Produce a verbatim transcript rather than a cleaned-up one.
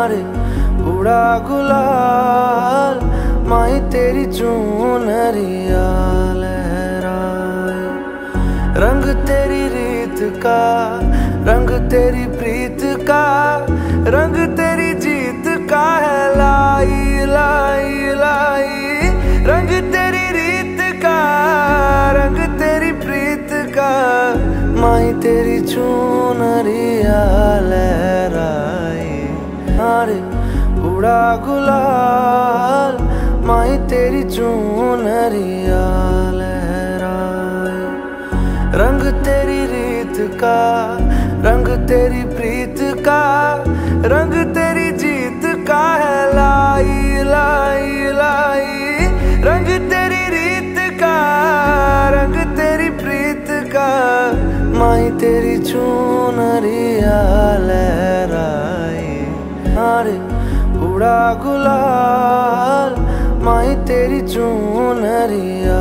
अरे उड़ा गुलाल माही तेरी चूनरिया लहराए। रंग तेरी रीत का, रंग तेरी प्रीत का, रंग तेरी जीत का है लाई लाई लाई। रंग तेरी रीत का, रंग तेरी प्रीत का, माही तेरी चूनरिया लहराए। अरे उड़ा गुलाल माही तेरी चूनरिया लहराए। रंग तेरी रीत का, रंग तेरी प्रीत का, रंग तेरी जीत का है लाई लाई लाई। रंग तेरी रीत का, रंग तेरी प्रीत का, माही तेरी चूनरिया लहराए। अरे उड़ा गुलाल माही तेरी चूनरिया